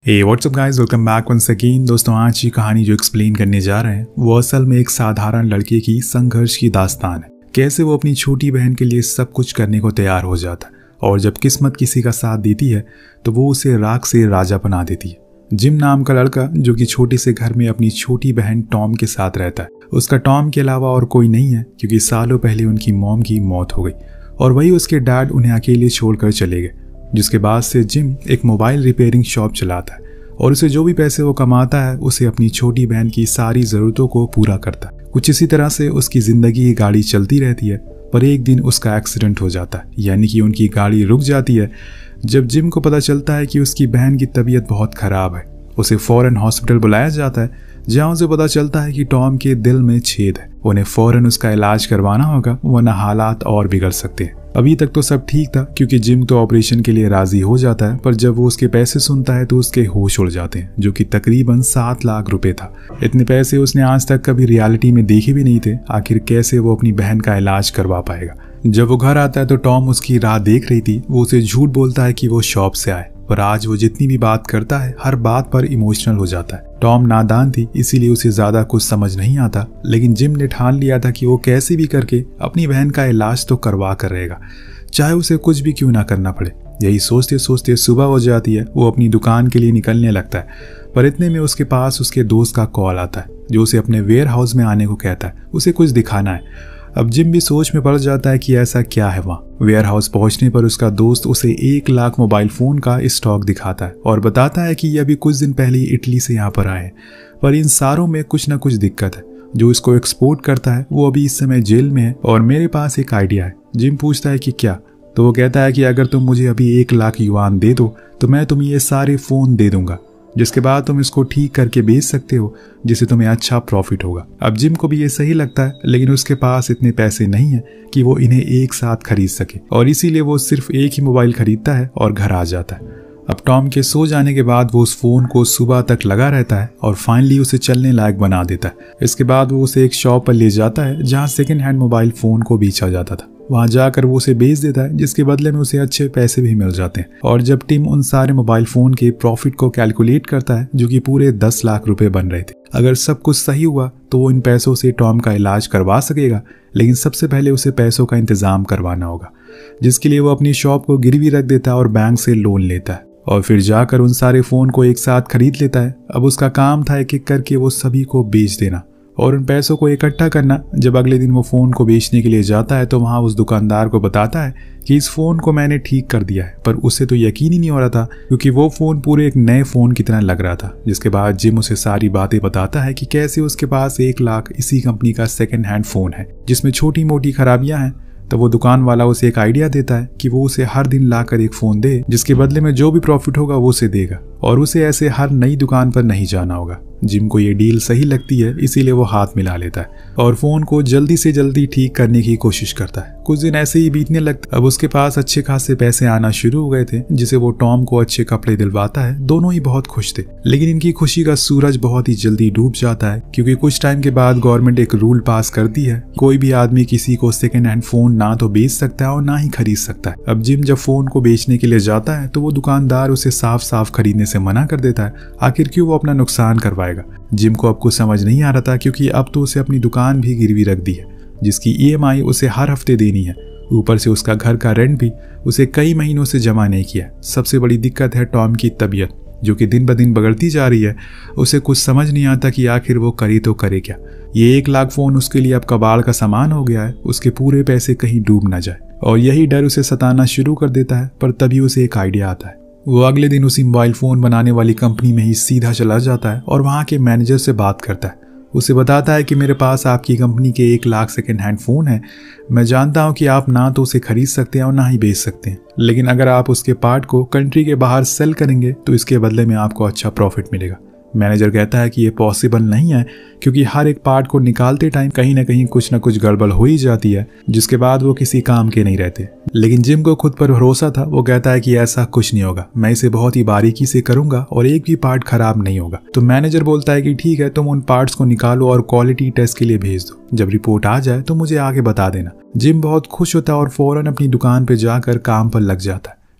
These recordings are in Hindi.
हे WhatsApp guys, welcome back once again. दोस्तों, आज की कहानी जो एक्सप्लेन करने जा रहे हैं वो असल में एक साधारण लड़के की संघर्ष की दास्तान है। कैसे वो अपनी छोटी बहन के लिए सब कुछ करने को तैयार हो जाता है और जब किस्मत किसी का साथ देती है तो वो उसे राख से राजा बना देती है। जिम नाम का लड़का जो कि छोटे से घर में अपनी छोटी बहन टॉम के साथ रहता है। उसका टॉम के अलावा और कोई नहीं है क्योंकि सालों पहले उनकी मॉम की मौत हो गई और वही उसके डैड उन्हें अकेले छोड़कर चले गए। जिसके बाद से जिम एक मोबाइल रिपेयरिंग शॉप चलाता है और उसे जो भी पैसे वो कमाता है उसे अपनी छोटी बहन की सारी ज़रूरतों को पूरा करता है। कुछ इसी तरह से उसकी ज़िंदगी की गाड़ी चलती रहती है, पर एक दिन उसका एक्सीडेंट हो जाता है, यानी कि उनकी गाड़ी रुक जाती है। जब जिम को पता चलता है कि उसकी बहन की तबीयत बहुत ख़राब है, उसे फ़ौरन हॉस्पिटल बुलाया जाता है, जहाँ उसे पता चलता है कि टॉम के दिल में छेद है। उन्हें फ़ौरन उसका इलाज करवाना होगा वरना हालात और बिगड़ सकते हैं। अभी तक तो सब ठीक था क्योंकि जिम तो ऑपरेशन के लिए राजी हो जाता है, पर जब वो उसके पैसे सुनता है तो उसके होश उड़ जाते हैं, जो कि तकरीबन 7 लाख रुपए था। इतने पैसे उसने आज तक कभी रियलिटी में देखे भी नहीं थे। आखिर कैसे वो अपनी बहन का इलाज करवा पाएगा। जब वो घर आता है तो टॉम उसकी राह देख रही थी। वो उसे झूठ बोलता है कि वो शॉप से आए, पर आज वो जितनी भी बात करता है हर बात पर इमोशनल हो जाता है। टॉम नादान थी, इसीलिए उसे ज्यादा कुछ समझ नहीं आता, लेकिन जिम ने ठान लिया था कि वो कैसे भी करके अपनी बहन का इलाज तो करवा कर रहेगा, चाहे उसे कुछ भी क्यों ना करना पड़े। यही सोचते सोचते सुबह हो जाती है। वो अपनी दुकान के लिए निकलने लगता है, पर इतने में उसके पास उसके दोस्त का कॉल आता है जो उसे अपने वेयर हाउस में आने को कहता है। उसे कुछ दिखाना है। अब जिम भी सोच में पड़ जाता है कि ऐसा क्या है वहाँ। वेयर हाउस पहुंचने पर उसका दोस्त उसे 1 लाख मोबाइल फ़ोन का स्टॉक दिखाता है और बताता है कि ये अभी कुछ दिन पहले ही इटली से यहाँ पर आए हैं, पर इन सारों में कुछ ना कुछ दिक्कत है। जो इसको एक्सपोर्ट करता है वो अभी इस समय जेल में है और मेरे पास एक आइडिया है। जिम पूछता है कि क्या, तो वो कहता है कि अगर तुम मुझे अभी 1 लाख युआन दे दो तो मैं तुम्हें ये सारे फ़ोन दे दूंगा, जिसके बाद तुम इसको ठीक करके बेच सकते हो, जिससे तुम्हें अच्छा प्रॉफिट होगा। अब जिम को भी ये सही लगता है, लेकिन उसके पास इतने पैसे नहीं है कि वो इन्हें एक साथ खरीद सके और इसीलिए वो सिर्फ एक ही मोबाइल खरीदता है और घर आ जाता है। अब टॉम के सो जाने के बाद वो उस फोन को सुबह तक लगा रहता है और फाइनली उसे चलने लायक बना देता है। इसके बाद वो उसे एक शॉप पर ले जाता है जहाँ सेकेंड हैंड मोबाइल फ़ोन को बेचा जाता था। वहां जाकर वो उसे बेच देता है, जिसके बदले में उसे अच्छे पैसे भी मिल जाते हैं। और जब टिम उन सारे मोबाइल फ़ोन के प्रॉफिट को कैलकुलेट करता है, जो कि पूरे 10 लाख रुपए बन रहे थे, अगर सब कुछ सही हुआ तो वो इन पैसों से टॉम का इलाज करवा सकेगा, लेकिन सबसे पहले उसे पैसों का इंतजाम करवाना होगा, जिसके लिए वो अपनी शॉप को गिरवी रख देता है और बैंक से लोन लेता है और फिर जाकर उन सारे फ़ोन को एक साथ खरीद लेता है। अब उसका काम था एक एक करके वो सभी को बेच देना और उन पैसों को इकट्ठा करना। जब अगले दिन वो फ़ोन को बेचने के लिए जाता है तो वहाँ उस दुकानदार को बताता है कि इस फ़ोन को मैंने ठीक कर दिया है, पर उसे तो यकीन ही नहीं हो रहा था क्योंकि वो फ़ोन पूरे एक नए फ़ोन की तरह लग रहा था। जिसके बाद जिम उसे सारी बातें बताता है कि कैसे उसके पास 1 लाख इसी कंपनी का सेकेंड हैंड फ़ोन है जिसमें छोटी मोटी खराबियाँ हैं। तो वो दुकान वाला उसे एक आइडिया देता है कि वो उसे हर दिन लाकर एक फ़ोन दे, जिसके बदले में जो भी प्रॉफिट होगा वो उसे देगा और उसे ऐसे हर नई दुकान पर नहीं जाना होगा। जिम को ये डील सही लगती है, इसीलिए वो हाथ मिला लेता है और फ़ोन को जल्दी से जल्दी ठीक करने की कोशिश करता है। कुछ दिन ऐसे ही बीतने लगते। अब उसके पास अच्छे खासे पैसे आना शुरू हो गए थे, जिसे वो टॉम को अच्छे कपड़े दिलवाता है। दोनों ही बहुत खुश थे, लेकिन इनकी खुशी का सूरज बहुत ही जल्दी डूब जाता है क्योंकि कुछ टाइम के बाद गवर्नमेंट एक रूल पास करती है, कोई भी आदमी किसी को सेकेंड हैंड फ़ोन ना तो बेच सकता है और ना ही खरीद सकता है। अब जिम जब फ़ोन को बेचने के लिए जाता है तो वो दुकानदार उसे साफ साफ खरीदने से मना कर देता है। आखिर क्यों वो अपना नुकसान करवाएगा। जिम को अब कुछ समझ नहीं आ रहा था क्योंकि अब तो उसे अपनी दुकान भी गिरवी रख दी है, जिसकी EMI उसे हर हफ्ते देनी है। ऊपर से उसका घर का रेंट भी उसे कई महीनों से जमा नहीं किया। सबसे बड़ी दिक्कत है टॉम की तबीयत, जो कि दिन ब दिन बिगड़ती जा रही है। उसे कुछ समझ नहीं आता कि आखिर वो करे तो करे क्या। ये 1 लाख फ़ोन उसके लिए अब कबाड़ का सामान हो गया है, उसके पूरे पैसे कहीं डूब ना जाए और यही डर उसे सताना शुरू कर देता है। पर तभी उसे एक आइडिया आता है। वो अगले दिन उसी मोबाइल फ़ोन बनाने वाली कंपनी में ही सीधा चला जाता है और वहाँ के मैनेजर से बात करता है। उसे बताता है कि मेरे पास आपकी कंपनी के 1 लाख सेकेंड हैंड फ़ोन है। मैं जानता हूँ कि आप ना तो उसे खरीद सकते हैं और ना ही बेच सकते हैं, लेकिन अगर आप उसके पार्ट को कंट्री के बाहर सेल करेंगे तो इसके बदले में आपको अच्छा प्रॉफिट मिलेगा। मैनेजर कहता है कि ये पॉसिबल नहीं है क्योंकि हर एक पार्ट को निकालते टाइम कहीं ना कहीं कुछ ना कुछ गड़बड़ हो ही जाती है, जिसके बाद वो किसी काम के नहीं रहते। लेकिन जिम को खुद पर भरोसा था। वो कहता है कि ऐसा कुछ नहीं होगा, मैं इसे बहुत ही बारीकी से करूंगा और एक भी पार्ट खराब नहीं होगा। तो मैनेजर बोलता है कि ठीक है, तुम उन पार्ट्स को निकालो और क्वालिटी टेस्ट के लिए भेज दो। जब रिपोर्ट आ जाए तो मुझे आगे बता देना। जिम बहुत खुश होता है और फौरन अपनी दुकान पर जाकर काम पर लग जाता है।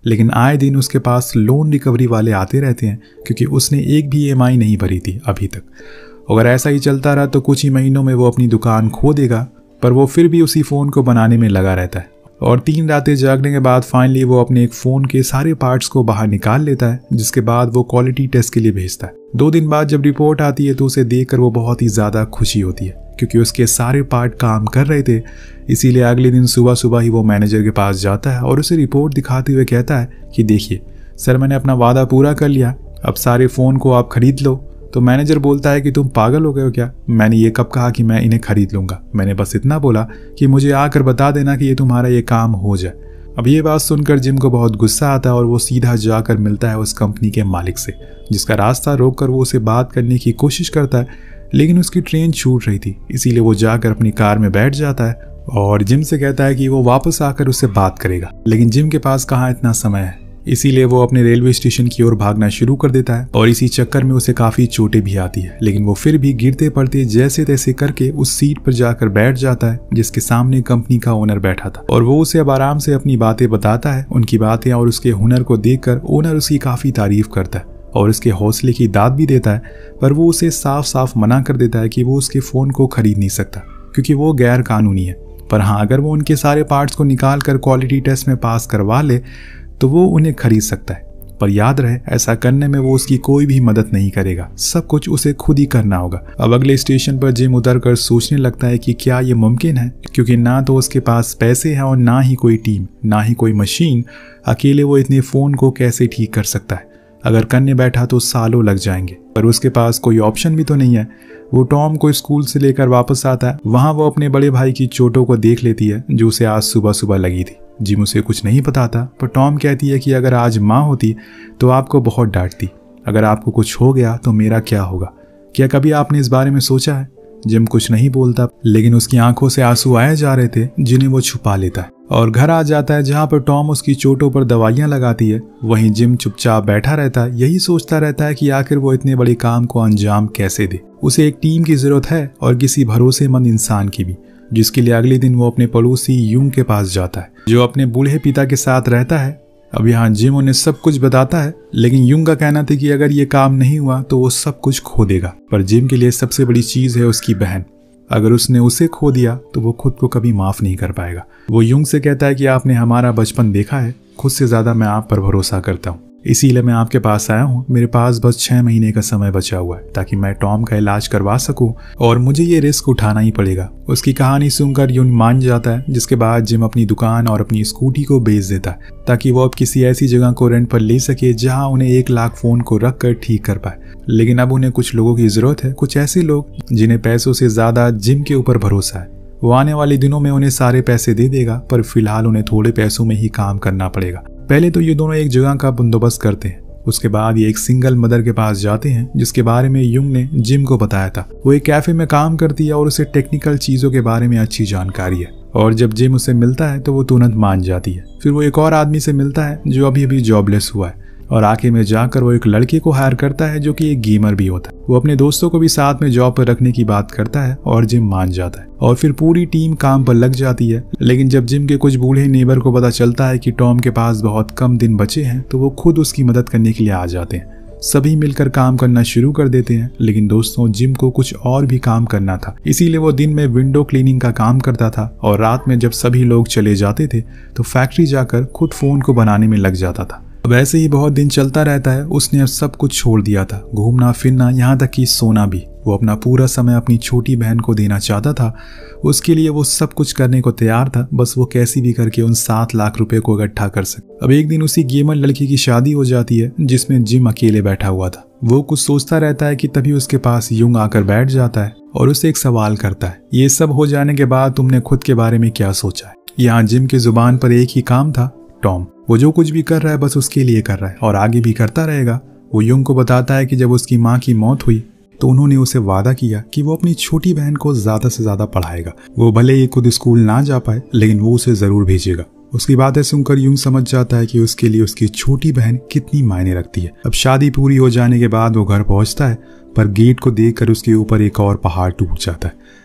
लेकिन आए दिन उसके पास लोन रिकवरी वाले आते रहते हैं क्योंकि उसने एक भी EMI नहीं भरी थी अभी तक। अगर ऐसा ही चलता रहा तो कुछ ही महीनों में वो अपनी दुकान खो देगा, पर वो फिर भी उसी फ़ोन को बनाने में लगा रहता है। और 3 रातें जागने के बाद फाइनली वो अपने एक फ़ोन के सारे पार्ट्स को बाहर निकाल लेता है, जिसके बाद वो क्वालिटी टेस्ट के लिए भेजता है। 2 दिन बाद जब रिपोर्ट आती है तो उसे देखकर वो बहुत ही ज़्यादा खुशी होती है क्योंकि उसके सारे पार्ट काम कर रहे थे। इसीलिए अगले दिन सुबह सुबह ही वो मैनेजर के पास जाता है और उसे रिपोर्ट दिखाते हुए कहता है कि देखिए सर, मैंने अपना वादा पूरा कर लिया, अब सारे फ़ोन को आप खरीद लो। तो मैनेजर बोलता है कि तुम पागल हो गए हो क्या? मैंने ये कब कहा कि मैं इन्हें खरीद लूँगा? मैंने बस इतना बोला कि मुझे आकर बता देना कि ये तुम्हारा ये काम हो जाए। अब ये बात सुनकर जिम को बहुत गुस्सा आता है और वो सीधा जाकर मिलता है उस कंपनी के मालिक से, जिसका रास्ता रोककर वो उसे बात करने की कोशिश करता है, लेकिन उसकी ट्रेन छूट रही थी। इसीलिए वो जाकर अपनी कार में बैठ जाता है और जिम से कहता है कि वो वापस आकर उससे बात करेगा, लेकिन जिम के पास कहाँ इतना समय है। इसीलिए वो अपने रेलवे स्टेशन की ओर भागना शुरू कर देता है और इसी चक्कर में उसे काफी चोटें भी आती है, लेकिन वो फिर भी गिरते पड़ते जैसे तैसे करके उस सीट पर जाकर बैठ जाता है जिसके सामने कंपनी का ओनर बैठा था। और वो उसे अब आराम से अपनी बातें बताता है। उनकी बातें और उसके हुनर को देखकर ओनर उसकी काफी तारीफ करता है और उसके हौसले की दाद भी देता है, पर वो उसे साफ साफ मना कर देता है कि वो उसके फ़ोन को खरीद नहीं सकता क्योंकि वो गैर कानूनी है। पर हाँ, अगर वो उनके सारे पार्ट्स को निकाल कर क्वालिटी टेस्ट में पास करवा ले तो वो उन्हें खरीद सकता है। पर याद रहे, ऐसा करने में वो उसकी कोई भी मदद नहीं करेगा, सब कुछ उसे खुद ही करना होगा। अब अगले स्टेशन पर जिम उतरकर सोचने लगता है कि क्या ये मुमकिन है, क्योंकि ना तो उसके पास पैसे हैं और ना ही कोई टीम, ना ही कोई मशीन। अकेले वो इतने फ़ोन को कैसे ठीक कर सकता है? अगर करने बैठा तो सालों लग जाएंगे। पर उसके पास कोई ऑप्शन भी तो नहीं है। वो टॉम को स्कूल से लेकर वापस आता है। वहाँ वो अपने बड़े भाई की चोटों को देख लेती है जो उसे आज सुबह सुबह लगी थी। जिम उसे कुछ नहीं बताता, पर टॉम कहती है कि अगर आज माँ होती तो आपको बहुत डांटती। अगर आपको कुछ हो गया तो मेरा क्या होगा? क्या कभी आपने इस बारे में सोचा है? जिम कुछ नहीं बोलता, लेकिन उसकी आंखों से आंसू आए जा रहे थे जिन्हें वो छुपा लेता है और घर आ जाता है, जहाँ पर टॉम उसकी चोटों पर दवाइयाँ लगाती है। वहीं जिम चुपचाप बैठा रहता है, यही सोचता रहता है कि आखिर वो इतने बड़े काम को अंजाम कैसे दे। उसे एक टीम की जरूरत है और किसी भरोसेमंद इंसान की भी, जिसके लिए अगले दिन वो अपने पड़ोसी यूंग के पास जाता है जो अपने बूढ़े पिता के साथ रहता है। अब यहाँ जिम उन्हें सब कुछ बताता है, लेकिन यूंग का कहना था कि अगर ये काम नहीं हुआ तो वो सब कुछ खो देगा। पर जिम के लिए सबसे बड़ी चीज है उसकी बहन। अगर उसने उसे खो दिया तो वो खुद को कभी माफ नहीं कर पाएगा। वो यूंग से कहता है कि आपने हमारा बचपन देखा है, खुद से ज्यादा मैं आप पर भरोसा करता हूँ, इसीलिए मैं आपके पास आया हूँ। मेरे पास बस 6 महीने का समय बचा हुआ है ताकि मैं टॉम का इलाज करवा सकूं और मुझे ये रिस्क उठाना ही पड़ेगा। उसकी कहानी सुनकर यून मान जाता है, जिसके बाद जिम अपनी दुकान और अपनी स्कूटी को बेच देता है ताकि वो अब किसी ऐसी जगह को रेंट पर ले सके जहाँ उन्हें 1 लाख फ़ोन को रख कर ठीक कर पाए। लेकिन अब उन्हें कुछ लोगों की जरूरत है, कुछ ऐसे लोग जिन्हें पैसों से ज्यादा जिम के ऊपर भरोसा है। वो आने वाले दिनों में उन्हें सारे पैसे दे देगा, पर फिलहाल उन्हें थोड़े पैसों में ही काम करना पड़ेगा। पहले तो ये दोनों एक जगह का बंदोबस्त करते हैं, उसके बाद ये एक सिंगल मदर के पास जाते हैं जिसके बारे में यूंग ने जिम को बताया था। वो एक कैफे में काम करती है और उसे टेक्निकल चीजों के बारे में अच्छी जानकारी है, और जब जिम उसे मिलता है तो वो तुरंत मान जाती है। फिर वो एक और आदमी से मिलता है जो अभी अभी जॉबलेस हुआ है, और आखिर में जाकर वो एक लड़के को हायर करता है जो कि एक गेमर भी होता है। वो अपने दोस्तों को भी साथ में जॉब पर रखने की बात करता है और जिम मान जाता है, और फिर पूरी टीम काम पर लग जाती है। लेकिन जब जिम के कुछ बूढ़े नेबर को पता चलता है कि टॉम के पास बहुत कम दिन बचे हैं तो वो खुद उसकी मदद करने के लिए आ जाते हैं। सभी मिलकर काम करना शुरू कर देते हैं, लेकिन दोस्तों जिम को कुछ और भी काम करना था, इसीलिए वो दिन में विंडो क्लीनिंग का काम करता था और रात में जब सभी लोग चले जाते थे तो फैक्ट्री जाकर खुद फोन को बनाने में लग जाता था। अब ऐसे ही बहुत दिन चलता रहता है। उसने अब सब कुछ छोड़ दिया था, घूमना फिरना, यहाँ तक कि सोना भी। वो अपना पूरा समय अपनी छोटी बहन को देना चाहता था। उसके लिए वो सब कुछ करने को तैयार था, बस वो कैसी भी करके उन 7 लाख रुपए को इकट्ठा कर सके। अब एक दिन उसी गेमर लड़की की शादी हो जाती है जिसमें जिम अकेले बैठा हुआ था। वो कुछ सोचता रहता है कि तभी उसके पास यूंग आकर बैठ जाता है और उसे एक सवाल करता है, ये सब हो जाने के बाद तुमने खुद के बारे में क्या सोचा है? यहाँ जिम की जुबान पर एक ही काम था, टॉम। वो जो कुछ भी कर रहा है बस उसके लिए कर रहा है और आगे भी करता रहेगा। वो यूंग को बताता है कि जब उसकी माँ की मौत हुई तो उन्होंने उसे वादा किया कि वो अपनी छोटी बहन को ज्यादा से ज्यादा पढ़ाएगा। वो भले ही खुद स्कूल ना जा पाए, लेकिन वो उसे जरूर भेजेगा। उसकी बातें सुनकर यूंग समझ जाता है कि उसके लिए उसकी छोटी बहन कितनी मायने रखती है। अब शादी पूरी हो जाने के बाद वो घर पहुंचता है, पर गेट को देखकर उसके ऊपर एक और पहाड़ टूट जाता है।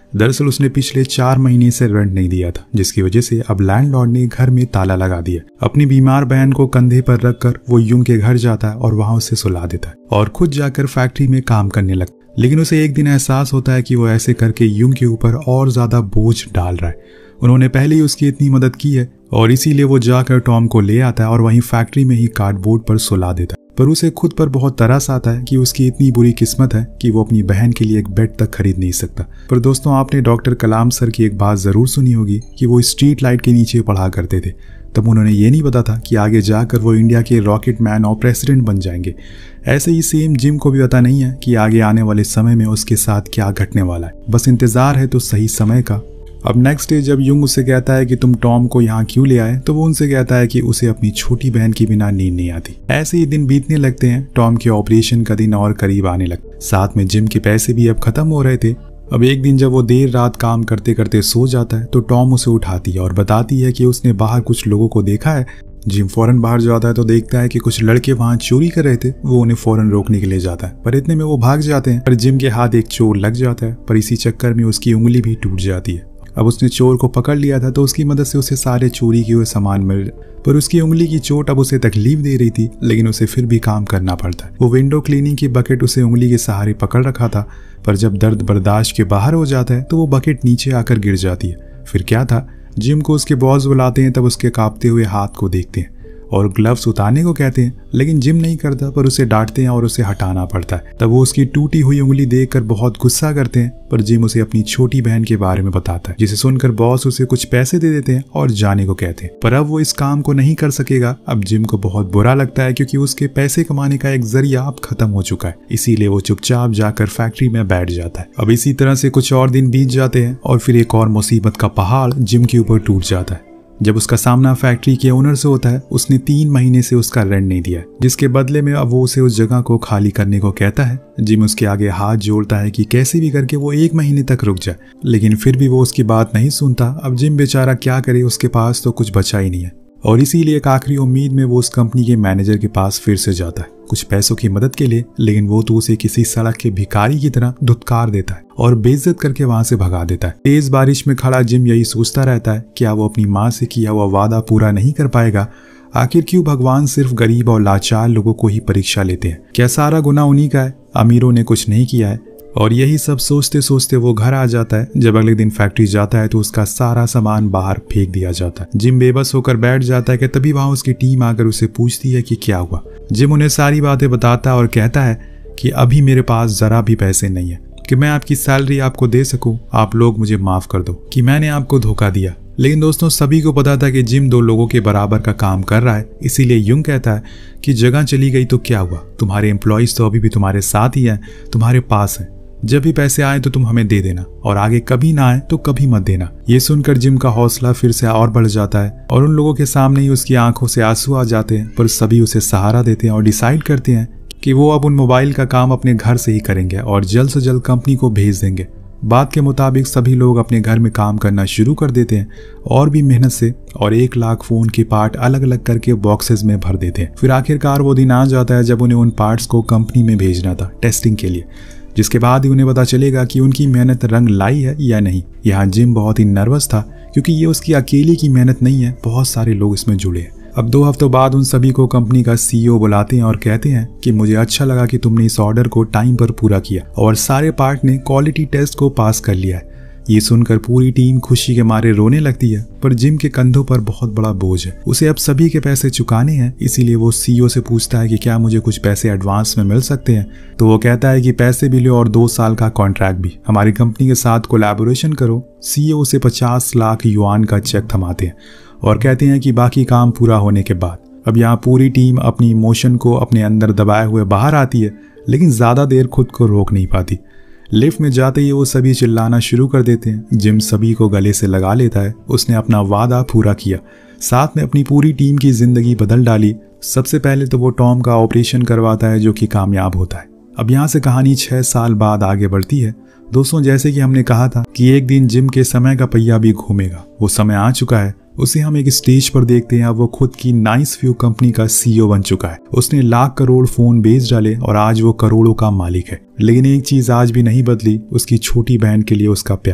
दरअसल उसने पिछले 4 महीने से रेंट नहीं दिया था, जिसकी वजह से अब लैंडलॉर्ड ने घर में ताला लगा दिया। अपनी बीमार बहन को कंधे पर रखकर वो युंग के घर जाता है और वहां उसे सुला देता है और खुद जाकर फैक्ट्री में काम करने लगता है। लेकिन उसे एक दिन एहसास होता है कि वो ऐसे करके युंग के ऊपर और ज्यादा बोझ डाल रहा है। उन्होंने पहले ही उसकी इतनी मदद की है और इसीलिए वो जाकर टॉम को ले आता है और वहीं फैक्ट्री में ही कार्डबोर्ड पर सुला देता है। पर उसे खुद पर बहुत तरस आता है कि उसकी इतनी बुरी किस्मत है कि वो अपनी बहन के लिए एक बेड तक खरीद नहीं सकता। पर दोस्तों, आपने डॉक्टर कलाम सर की एक बात जरूर सुनी होगी कि वो स्ट्रीट लाइट के नीचे पढ़ा करते थे। तब उन्होंने ये नहीं पता था कि आगे जाकर वो इंडिया के रॉकेट मैन और प्रेसिडेंट बन जाएंगे। ऐसे ही सेम जिम को भी पता नहीं है कि आगे आने वाले समय में उसके साथ क्या घटने वाला है। बस इंतजार है तो सही समय का। अब नेक्स्ट डे जब युंग उससे कहता है कि तुम टॉम को यहाँ क्यों ले आए, तो वो उनसे कहता है कि उसे अपनी छोटी बहन के बिना नींद नहीं आती। ऐसे ही दिन बीतने लगते हैं। टॉम के ऑपरेशन का दिन और करीब आने लगता। साथ में जिम के पैसे भी अब खत्म हो रहे थे। अब एक दिन जब वो देर रात काम करते करते सो जाता है तो टॉम उसे उठाती है और बताती है कि उसने बाहर कुछ लोगों को देखा है। जिम फौरन बाहर जाता है तो देखता है कि कुछ लड़के वहां चोरी कर रहे थे। वो उन्हें फौरन रोकने के लिए जाता है, पर इतने में वो भाग जाते हैं। पर जिम के हाथ एक चोर लग जाता है, पर इसी चक्कर में उसकी उंगली भी टूट जाती है। अब उसने चोर को पकड़ लिया था तो उसकी मदद से उसे सारे चोरी किए हुए सामान मिल, पर उसकी उंगली की चोट अब उसे तकलीफ दे रही थी, लेकिन उसे फिर भी काम करना पड़ता है। वो विंडो क्लीनिंग की बकेट उसे उंगली के सहारे पकड़ रखा था, पर जब दर्द बर्दाश्त के बाहर हो जाता है तो वो बकेट नीचे आकर गिर जाती है। फिर क्या था, जिम को उसके बॉस बुलाते हैं। तब उसके कांपते हुए हाथ को देखते हैं और ग्लव्स उतारने को कहते हैं, लेकिन जिम नहीं करता, पर उसे डांटते हैं और उसे हटाना पड़ता है। तब वो उसकी टूटी हुई उंगली देखकर बहुत गुस्सा करते हैं, पर जिम उसे अपनी छोटी बहन के बारे में बताता है, जिसे सुनकर बॉस उसे कुछ पैसे दे देते हैं और जाने को कहते हैं। पर अब वो इस काम को नहीं कर सकेगा। अब जिम को बहुत बुरा लगता है क्योंकि उसके पैसे कमाने का एक जरिया अब खत्म हो चुका है। इसीलिए वो चुपचाप जाकर फैक्ट्री में बैठ जाता है। अब इसी तरह से कुछ और दिन बीत जाते हैं और फिर एक और मुसीबत का पहाड़ जिम के ऊपर टूट जाता है। जब उसका सामना फैक्ट्री के ओनर से होता है, उसने 3 महीने से उसका रेंट नहीं दिया, जिसके बदले में अब वो उसे उस जगह को खाली करने को कहता है। जिम उसके आगे हाथ जोड़ता है कि कैसे भी करके वो 1 महीने तक रुक जाए, लेकिन फिर भी वो उसकी बात नहीं सुनता। अब जिम बेचारा क्या करे, उसके पास तो कुछ बचा ही नहीं है और इसीलिए एक आखिरी उम्मीद में वो उस कंपनी के मैनेजर के पास फिर से जाता है कुछ पैसों की मदद के लिए। लेकिन वो तो उसे किसी सड़क के भिखारी की तरह धुतकार देता है और बेइज्जत करके वहां से भगा देता है। तेज बारिश में खड़ा जिम यही सोचता रहता है, क्या वो अपनी माँ से किया हुआ वादा पूरा नहीं कर पाएगा? आखिर क्यों भगवान सिर्फ गरीब और लाचार लोगों को ही परीक्षा लेते हैं? क्या सारा गुनाह उन्हीं का है? अमीरों ने कुछ नहीं किया है? और यही सब सोचते सोचते वो घर आ जाता है। जब अगले दिन फैक्ट्री जाता है तो उसका सारा सामान बाहर फेंक दिया जाता है। जिम बेबस होकर बैठ जाता है कि तभी वहां उसकी टीम आकर उसे पूछती है कि क्या हुआ। जिम उन्हें सारी बातें बताता है और कहता है कि अभी मेरे पास जरा भी पैसे नहीं है कि मैं आपकी सैलरी आपको दे सकूं। आप लोग मुझे माफ कर दो कि मैंने आपको धोखा दिया। लेकिन दोस्तों, सभी को पता था कि जिम 2 लोगों के बराबर का काम कर रहा है। इसीलिए युंग कहता है कि जगह चली गई तो क्या हुआ, तुम्हारे एम्प्लॉयज तो अभी भी तुम्हारे साथ ही हैं, तुम्हारे पास है। जब भी पैसे आए तो तुम हमें दे देना और आगे कभी ना आए तो कभी मत देना। ये सुनकर जिम का हौसला फिर से और बढ़ जाता है और उन लोगों के सामने ही उसकी आंखों से आंसू आ जाते हैं। पर सभी उसे सहारा देते हैं और डिसाइड करते हैं कि वो अब उन मोबाइल का काम अपने घर से ही करेंगे और जल्द से जल्द कंपनी को भेज देंगे। बात के मुताबिक सभी लोग अपने घर में काम करना शुरू कर देते हैं और भी मेहनत से, और 1 लाख फोन के पार्ट अलग अलग करके बॉक्सेस में भर देते हैं। फिर आखिरकार वो दिन आ जाता है जब उन्हें उन पार्ट्स को कंपनी में भेजना था टेस्टिंग के लिए, जिसके बाद ही उन्हें पता चलेगा कि उनकी मेहनत रंग लाई है या नहीं। यहाँ जिम बहुत ही नर्वस था क्योंकि ये उसकी अकेले की मेहनत नहीं है, बहुत सारे लोग इसमें जुड़े हैं। अब 2 हफ्तों बाद उन सभी को कंपनी का CEO बुलाते हैं और कहते हैं कि मुझे अच्छा लगा कि तुमने इस ऑर्डर को टाइम पर पूरा किया और सारे पार्ट ने क्वालिटी टेस्ट को पास कर लिया है। ये सुनकर पूरी टीम खुशी के मारे रोने लगती है, पर जिम के कंधों पर बहुत बड़ा बोझ है। उसे अब सभी के पैसे चुकाने हैं, इसीलिए वो CEO से पूछता है कि क्या मुझे कुछ पैसे एडवांस में मिल सकते हैं। तो वो कहता है कि पैसे भी लो और 2 साल का कॉन्ट्रैक्ट भी, हमारी कंपनी के साथ कोलैबोरेशन करो। CEO से 50 लाख युआन का चेक थमाते हैं और कहते हैं कि बाकी काम पूरा होने के बाद। अब यहाँ पूरी टीम अपनी इमोशन को अपने अंदर दबाए हुए बाहर आती है, लेकिन ज्यादा देर खुद को रोक नहीं पाती। लिफ्ट में जाते ही वो सभी चिल्लाना शुरू कर देते हैं। जिम सभी को गले से लगा लेता है, उसने अपना वादा पूरा किया, साथ में अपनी पूरी टीम की जिंदगी बदल डाली। सबसे पहले तो वो टॉम का ऑपरेशन करवाता है जो कि कामयाब होता है। अब यहाँ से कहानी 6 साल बाद आगे बढ़ती है। दोस्तों, जैसे कि हमने कहा था कि एक दिन जिम के समय का पहिया भी घूमेगा, वो समय आ चुका है। उसे हम एक स्टेज पर देखते हैं। अब वो खुद की नाइस व्यू कंपनी का CEO बन चुका है। उसने लाख करोड़ फोन बेच डाले और आज वो करोड़ों का मालिक है। लेकिन एक चीज आज भी नहीं बदली, उसकी छोटी बहन के लिए उसका प्यार।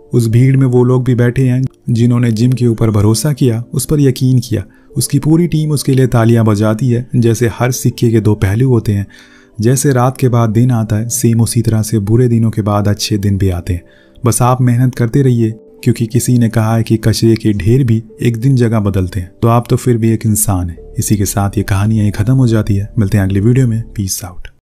उस भीड़ में वो लोग भी बैठे हैं जिन्होंने जिम के ऊपर भरोसा किया, उस पर यकीन किया। उसकी पूरी टीम उसके लिए तालियां बजाती है। जैसे हर सिक्के के दो पहलू होते हैं, जैसे रात के बाद दिन आता है, सेम उसी तरह से बुरे दिनों के बाद अच्छे दिन भी आते हैं। बस आप मेहनत करते रहिए, क्योंकि किसी ने कहा है कि कचरे के ढेर भी एक दिन जगह बदलते हैं। तो आप तो फिर भी एक इंसान है। इसी के साथ ये कहानी यहीं खत्म हो जाती है। मिलते हैं अगली वीडियो में। Peace out.